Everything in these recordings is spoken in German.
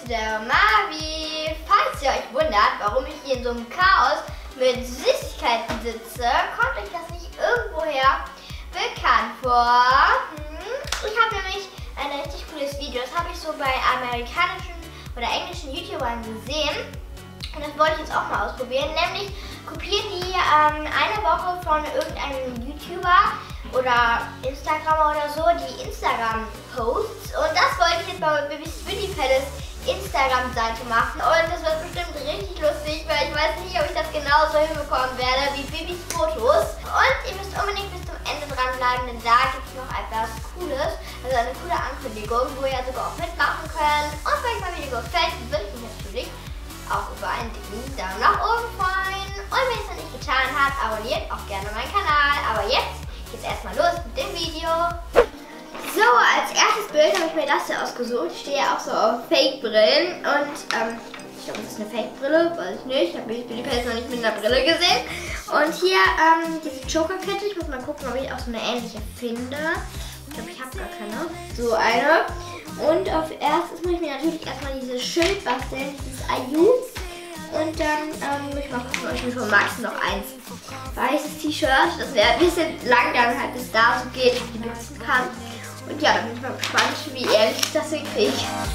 der Mavi. Falls ihr euch wundert, warum ich hier in so einem Chaos mit Süßigkeiten sitze, kommt euch das nicht irgendwoher bekannt vor. Ich habe nämlich ein richtig cooles Video, das habe ich so bei amerikanischen oder englischen YouTubern gesehen. Und das wollte ich jetzt auch mal ausprobieren, nämlich kopieren die eine Woche von irgendeinem YouTuber oder Instagrammer oder so die Instagram-Posts. Und das wollte ich jetzt mal mit Bibis Beauty Palace Instagram-Seite machen. Und das wird bestimmt richtig lustig, weil ich weiß nicht, ob ich das genauso hinbekommen werde wie Bibis Fotos. Und ihr müsst unbedingt bis zum Ende dranbleiben, denn da gibt es noch etwas Cooles, also eine coole Ankündigung, wo ihr sogar auch mitmachen könnt. Und wenn euch mein Video gefällt, würde ich mich natürlich auch über einen dicken Daumen nach oben freuen. Und wenn ihr es noch nicht getan habt, abonniert auch gerne meinen Kanal. Aber jetzt geht's erstmal los mit dem Video. So, als erstes Bild habe ich mir das hier ausgesucht. Ich stehe ja auch so auf Fake-Brillen. Und ich glaube, das ist eine Fake-Brille, weiß ich nicht. Ich habe die Pels noch nicht mit einer Brille gesehen. Und hier diese Joker-Kette. Ich muss mal gucken, ob ich auch so eine ähnliche finde. Ich glaube, ich habe gar keine. So eine. Und auf erstes muss ich mir natürlich erstmal dieses Schild basteln, dieses IU. Und dann muss ich mal gucken, ob ich mir von Max noch eins weißes T-Shirt, das wäre ein bisschen lang, dann halt bis da so geht, ich die benutzen kann. Und ja, dann bin ich mal gespannt, wie ehrlich ich das hinkriege.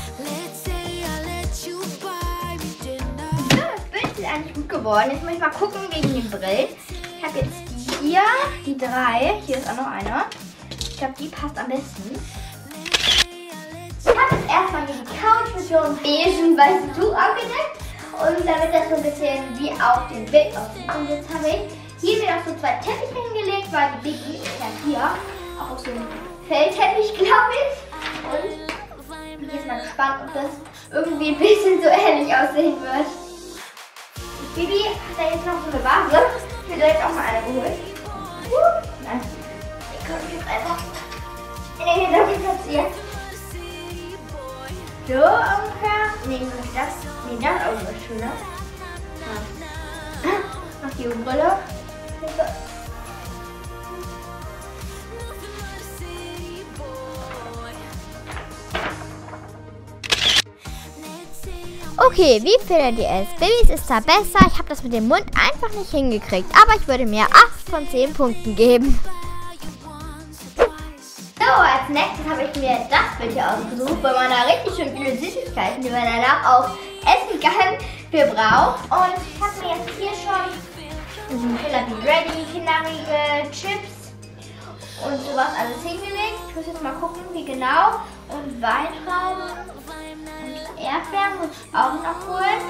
Ja, das Bild ist eigentlich gut geworden. Jetzt muss ich mal gucken wegen den Brillen. Ich habe jetzt die hier, die 3. Hier ist auch noch eine. Ich glaube, die passt am besten. Ich habe jetzt erstmal hier die Couch mit so einem beigen weißen Tuch abgedeckt. Und damit das so ein bisschen wie auf dem Bild aussieht. Und jetzt habe ich hier wieder so 2 Teppiche hingelegt, weil die Biggie ist ja hier auch so ein Fellteppich, glaube ich. Und ich bin jetzt mal gespannt, ob das irgendwie ein bisschen so ähnlich aussehen wird. Die Bibi hat da jetzt noch so eine Vase. Ich will direkt auch mal eine geholt. Nein, die kann ich jetzt einfach in den Hintergrund platzieren. So ungefähr. Nee, das ist auch was schöner. Noch die Brille. Okay, wie findet ihr es? Bibis ist zwar besser, ich habe das mit dem Mund einfach nicht hingekriegt, aber ich würde mir 8 von 10 Punkten geben. So, als nächstes habe ich mir das Bild hier ausgesucht, weil man da richtig schön viele Süßigkeiten, die man danach auch essen kann, für braucht. Und ich habe mir jetzt hier schon Killer Be Ready, Kinderriegel, Chips und sowas alles hingelegt. Ich muss jetzt mal gucken, wie genau. Und Weintrauben und Erdbeeren muss ich auch noch holen.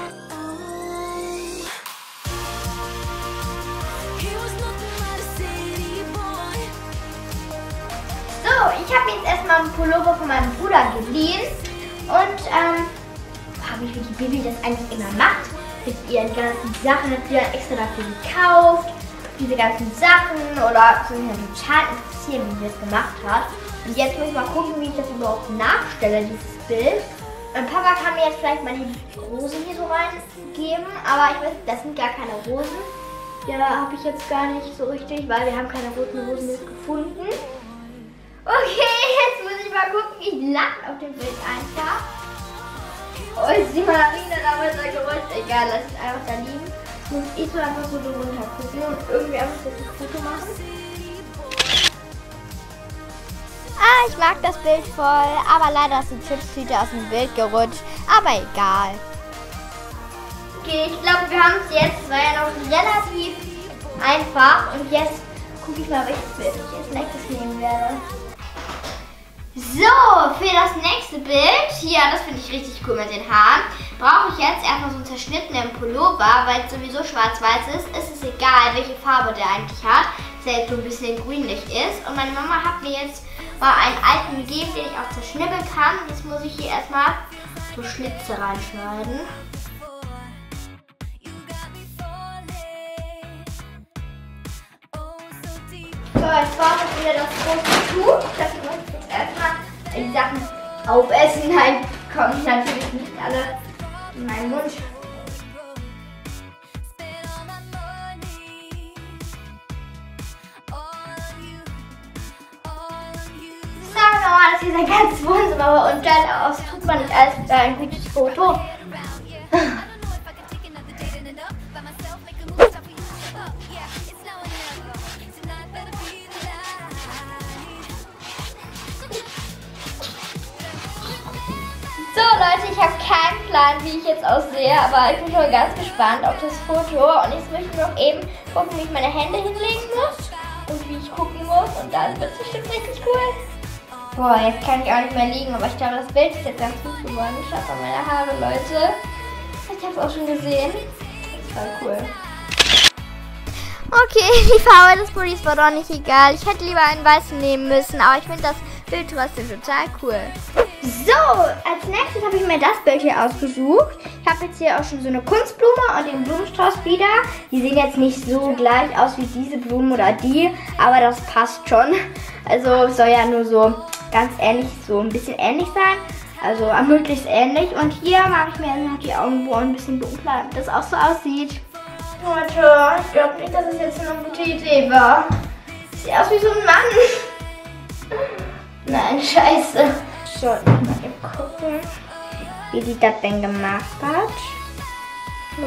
Ich habe jetzt erstmal einen Pullover von meinem Bruder geliehen und habe ich für die Bibi das eigentlich immer macht. Mit ihren ganzen Sachen hat sie dann extra dafür gekauft. Diese ganzen Sachen oder so mich total interessieren, wie sie das gemacht hat. Und jetzt muss ich mal gucken, wie ich das überhaupt nachstelle, dieses Bild. Mein Papa kann mir jetzt vielleicht mal die Rosen hier so reingeben, aber ich weiß, das sind gar keine Rosen. Ja, habe ich jetzt gar nicht so richtig, weil wir haben keine roten Rosen jetzt gefunden. Okay, jetzt muss ich mal gucken, ich lache auf dem Bild einfach. Oh, ist die Marina da mit der Geräusch. Egal, lass es einfach da liegen. Muss ich so einfach so runter gucken und irgendwie einfach so ein Foto machen. Ich mag das Bild voll, aber leider ist die Chipstüte aus dem Bild gerutscht. Aber egal. Okay, ich glaube, wir haben es jetzt. Es war ja noch relativ einfach. Und jetzt gucke ich mal, welches Bild ich als nächstes nehmen werde. So, für das nächste Bild, hier, das finde ich richtig cool mit den Haaren, brauche ich jetzt erstmal so einen zerschnittenen Pullover, weil es sowieso schwarz-weiß ist. Es ist egal, welche Farbe der eigentlich hat, dass er jetzt so ein bisschen grünlich ist. Und meine Mama hat mir jetzt mal einen alten gegeben, den ich auch zerschnibbeln kann. Jetzt muss ich hier erstmal so Schlitze reinschneiden. So, jetzt brauche ich wieder das große Tuch. Das muss ich jetzt erstmal die Sachen aufessen. Nein, kommen natürlich nicht alle in meinen Mund. Sagen wir mal, das hier sein ganzes Wohnzimmer und dann aus tut man nicht alles für ein gutes Foto. So Leute, ich habe keinen Plan, wie ich jetzt aussehe, aber ich bin schon ganz gespannt auf das Foto. Und jetzt möchte ich noch eben gucken, wie ich meine Hände hinlegen muss und wie ich gucken muss. Und dann wird es bestimmt richtig cool. Boah, jetzt kann ich auch nicht mehr liegen, aber ich glaube, das Bild ist jetzt ganz gut geworden. Schaut mal meine Haare, Leute. Ich habe es auch schon gesehen. Das war cool. Okay, die Farbe des Pullis war doch nicht egal. Ich hätte lieber einen weißen nehmen müssen, aber ich finde das Bild trotzdem total cool. So, als nächstes habe ich mir das Bild hier ausgesucht. Ich habe jetzt hier auch schon so eine Kunstblume und den Blumenstrauß wieder. Die sehen jetzt nicht so gleich aus wie diese Blumen oder die, aber das passt schon. Also soll ja nur so ganz ähnlich, so ein bisschen ähnlich sein. Also möglichst ähnlich. Und hier mache ich mir noch die Augenbrauen ein bisschen dunkler, damit das auch so aussieht. Leute, ich glaube nicht, dass es jetzt eine gute Idee war. Sieht aus wie so ein Mann. Nein, scheiße. So, mal gucken, wie die das denn gemacht hat. So.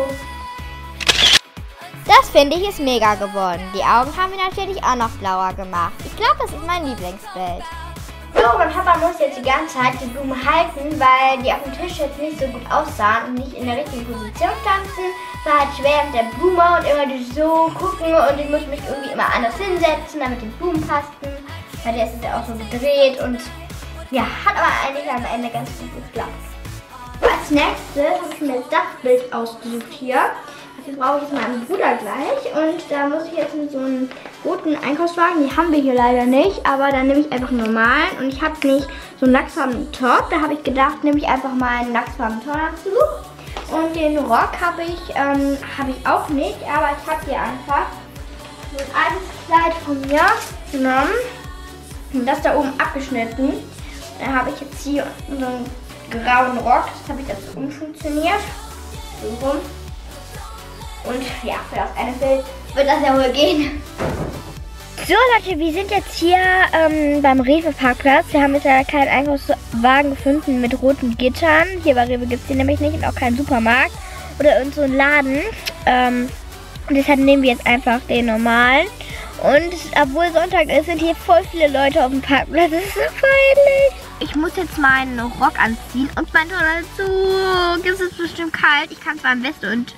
Das finde ich ist mega geworden. Die Augen haben wir natürlich auch noch blauer gemacht. Ich glaube, das ist mein Lieblingsbild. So, mein Papa muss jetzt die ganze Zeit die Blumen halten, weil die auf dem Tisch jetzt nicht so gut aussahen und nicht in der richtigen Position standen. War halt schwer mit der Blume und immer so gucken und ich muss mich irgendwie immer anders hinsetzen, damit die Blumen passten. Weil der ist ja auch so gedreht und ja, hat aber eigentlich am Ende ganz gut geklappt. Als nächstes habe ich mir das Dachbild ausgesucht hier. Dafür brauche ich jetzt meinen Bruder gleich. Und da muss ich jetzt in so einen roten Einkaufswagen, die haben wir hier leider nicht, aber dann nehme ich einfach einen normalen. Und ich habe nicht so einen lachsfarbenen Top. Da habe ich gedacht, nehme ich einfach mal einen lachsfarbenen Toppanzug. Und den Rock habe ich auch nicht, aber ich habe hier einfach so ein altes Kleid von mir genommen. Und das da oben abgeschnitten. Dann habe ich jetzt hier so einen grauen Rock, das habe ich dazu umfunktioniert. So rum. Und ja, für das eine Bild wird das ja wohl gehen. So Leute, wir sind jetzt hier beim Rewe-Parkplatz. Wir haben jetzt ja keinen Einkaufswagen gefunden mit roten Gittern. Hier bei Rewe gibt es die nämlich nicht und auch keinen Supermarkt oder irgend so einen Laden. Und deshalb nehmen wir jetzt einfach den normalen. Und obwohl Sonntag ist, sind hier voll viele Leute auf dem Parkplatz. Das ist so peinlich. Ich muss jetzt meinen Rock anziehen und mein Tunnel zu. Es ist bestimmt kalt. Ich kann zwar im Weste und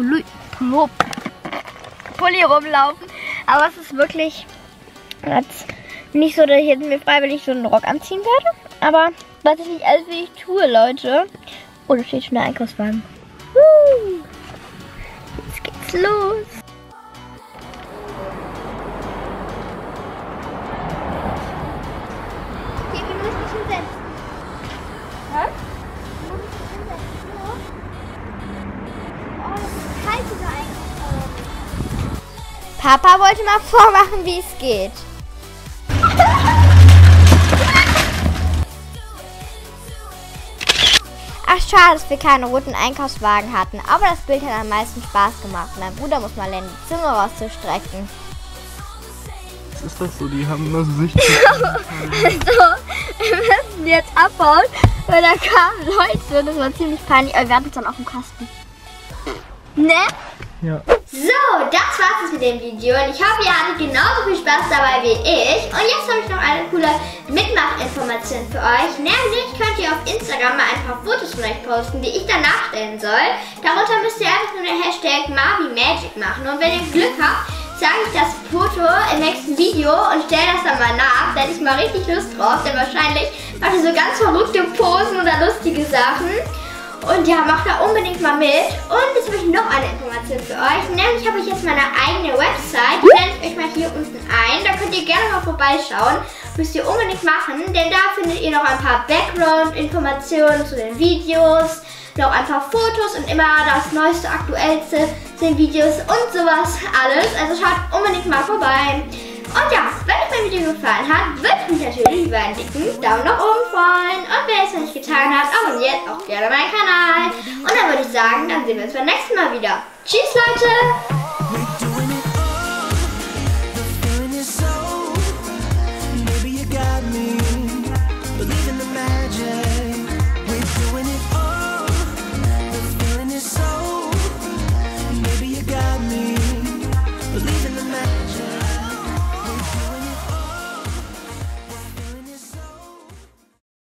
Pulli rumlaufen, aber es ist wirklich nicht so, dass ich jetzt mir freiwillig so einen Rock anziehen werde. Aber was ich nicht alles wie ich tue, Leute. Oh, da steht schon der Einkaufswagen. Jetzt geht's los. Papa wollte mal vormachen, wie es geht. Ach schade, dass wir keinen roten Einkaufswagen hatten, aber das Bild hat am meisten Spaß gemacht. Mein Bruder muss mal lernen, die Zunge rauszustrecken. Was ist das so? Die haben nur so sich. So, wir müssen jetzt abbauen, weil da kamen Leute und das war ziemlich peinlich, aber wir hatten es dann auf dem Kasten. Ne? Ja. So, das war's jetzt mit dem Video und ich hoffe, ihr hattet genauso viel Spaß dabei wie ich. Und jetzt habe ich noch eine coole Mitmachinformation für euch. Nämlich könnt ihr auf Instagram mal ein paar Fotos von euch posten, die ich dann nachstellen soll. Darunter müsst ihr einfach nur den Hashtag MarviMagic machen. Und wenn ihr Glück habt, zeige ich das Foto im nächsten Video und stelle das dann mal nach. Da hätte ich mal richtig Lust drauf, denn wahrscheinlich macht ihr so ganz verrückte Posen oder lustige Sachen. Und ja, macht da unbedingt mal mit. Und jetzt habe ich noch eine Information für euch. Nämlich habe ich jetzt meine eigene Website. Die blende ich euch mal hier unten ein. Da könnt ihr gerne mal vorbeischauen. Müsst ihr unbedingt machen, denn da findet ihr noch ein paar Background-Informationen zu den Videos. Noch ein paar Fotos und immer das neueste, aktuellste sind Videos und sowas alles. Also schaut unbedingt mal vorbei. Und ja, wenn euch mein Video gefallen hat, würde ich mich natürlich über einen dicken Daumen nach oben freuen. Und wenn ihr es noch nicht getan habt, abonniert auch gerne meinen Kanal. Und dann würde ich sagen, dann sehen wir uns beim nächsten Mal wieder. Tschüss, Leute!